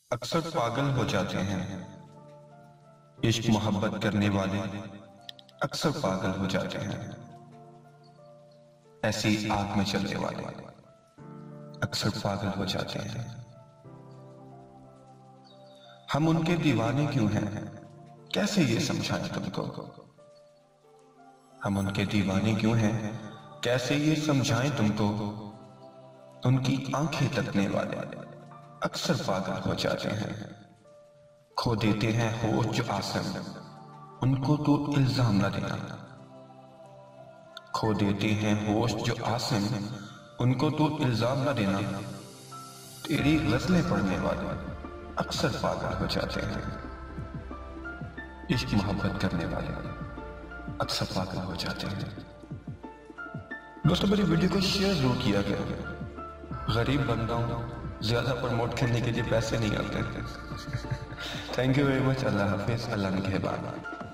अक्सर पागल हो जाते हैं इश्क मोहब्बत करने वाले, अक्सर पागल हो जाते हैं ऐसी आग में चलने वाले, अक्सर पागल हो जाते हैं। हम उनके दीवाने क्यों हैं, कैसे ये समझाएं तुमको। हम उनके दीवाने क्यों हैं, कैसे ये समझाएं तुमको। उनकी आंखें तकने वाले अक्सर पागल हो जाते हैं। खो देते हैं होश जो आसम, उनको तो इल्जाम न देना। खो देते हैं होश जो आसम, उनको तो इल्जाम न देना। तेरी गजलें पढ़ने वाले अक्सर पागल हो जाते हैं। इश्क मोहब्बत करने वाले अक्सर पागल हो जाते हैं। दोस्तों, मेरी वीडियो को शेयर जरूर किया गया। गरीब बंदा हूं, ज्यादा प्रमोट करने के लिए पैसे नहीं आते। Thank you very much. अल्लाह हाफिज। अल्लाह निगहबान।